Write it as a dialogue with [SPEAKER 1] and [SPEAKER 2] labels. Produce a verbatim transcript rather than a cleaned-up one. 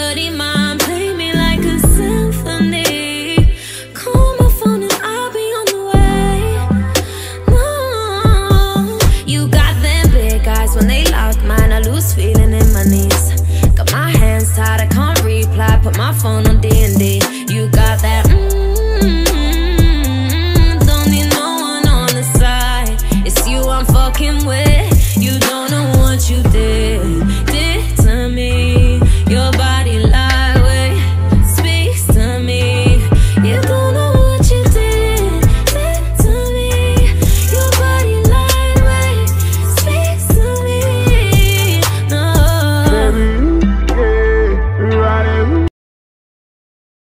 [SPEAKER 1] dirty mind, play me like a symphony. Call my phone and I'll be on the way. No, you got them big eyes when they lock mine, I lose feeling in my knees. Got my hands tied, I can't reply, put my phone on D and D.